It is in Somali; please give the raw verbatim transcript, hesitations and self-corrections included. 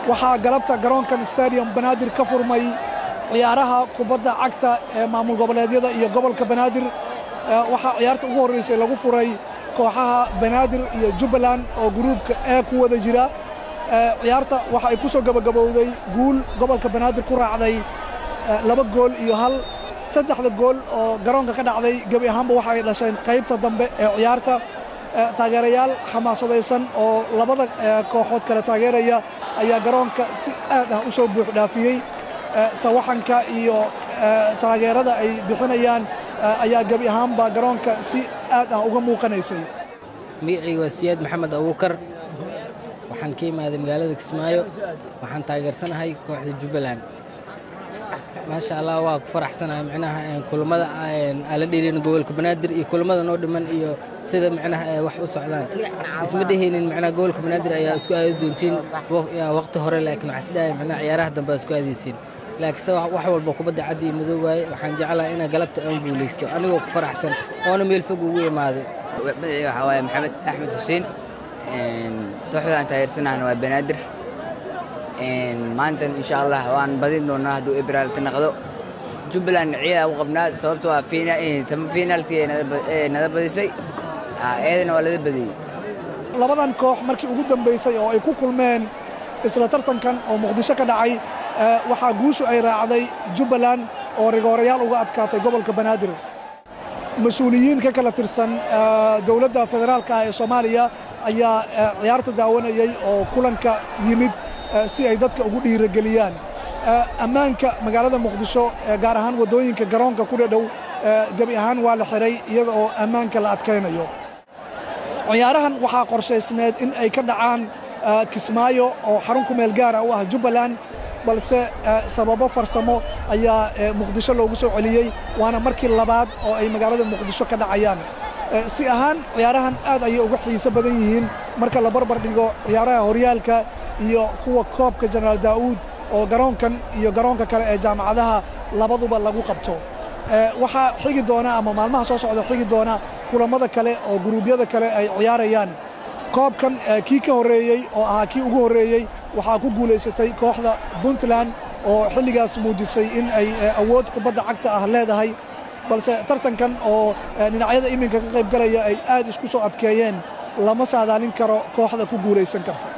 waxaa galabta garoonkan stadium banaadir ka furmay ciyaaraha kubadda cagta ee maamul goboleedyada iyo gobolka banaadir waxaa ciyaarta ugu horreysay lagu furay kooxaha banaadir iyo jubbaland oo gruubka ee ku wada jira ciyaarta waxa ay ku soo gabagabowday guul gobolka banaadir ku raacday laba gool iyo hal saddexda gool oo garoonka ka dhacday gebi ahaanba waxa ay dhasheen qaybta dambe ee ciyaarta taageerayaal xamaasadaysan oo labada kooxood kala taageeraya ayaa garoonka si aad ah u soo buux dhaafiyey sawaxanka iyo taageerada ay bixinayaan ayaa gebi ahaanba garoonka si aad ah uga muuqanaysay magacayga waa siyaad maxamed abuukar waxaan ka imaaday magaalada Kismaayo waxaan taageersanahay kooxda Jubbaland maasha Allah waa ku faraxsanahay macnaha kulamada ala dheereen gobolka Banaadir iyo kulamada noo dhiman iyo sida macnaha wax u socdaan isma dheheenin macnaha gobolka Banaadir ayaa isku aadi doontiin waqti hore laakiin waxa sidoo macnaha ciyaaraha dambe isku aadaysiin laakiin wax walba kubadda cad iyo madow waay waxaan jeclahay in galabta aan guuleysto anigoo ku faraxsan oo meel fog ugu imaaday magacayga waxa waaye Maxamed Axmed Xuseen een tooxda aan taageersanahay waa Banaadir een maanta insha Allah waan badin doonaa haduu Ibraal tanaqdo Jubbaland ciyaar u qabnaa sababtoo ah final ee sama finaltii ee nada badisay eedana waa la badiyay labadan koox markii ugu dambeysay oo ay ku kulmeen isla tartankan oo Muqdisho ka dhacay waxaa guushu ay raacday Jubbaland oo rigoorayaal uga adkaatay gobolka Banaadir mas'uuliyiin ka kala tirsan dawladda federaalka ee Soomaaliya ayaa ciyaarta daawanayay oo kulanka yimid si ay dadka ugu dhiirigeliyaan ammaanka magaalada Muqdisho gaar ahaan wadooyinka garoonka ku dhow gabi ahaan waa la xiray iyada oo ammaanka la adkaynayo ciyaarahan waxaa qorshaysneed in ay ka dhacaan Kismaayo oo xarun ku meel gaar ah u ah Jubbaland balse sababo farsamo ayaa Muqdisho loogu soo celiyay waana markii labaad oo ay magaalada Muqdisho ka dhacayaan si ahaan ciyaarahan aad ay uga xiiso badan yihiin marka la barbar dhigo ciyaaraha horyaalka iyo kuwa koobka General Daawud oo garoonkan iyo garoonka kale ee jaamacadaha labaduba lagu qabto waxa xigi doona ama maalmaha soo socda xigi doona kulamada kale oo gruubyada kale ay ciyaarayaan koobkan kii ka horeeyay oo ahaa kii ugu horeeyay waxaa ku guuleysatay kooxda Puntland oo xilligaas muujisay in ay awood kubadda cagta ah leedahay balse tartankan oo dhinacyada iminka ka qayb galaya ay aad isku soo adkeeyeen lama saadaalin karo kooxda ku guuleysan karta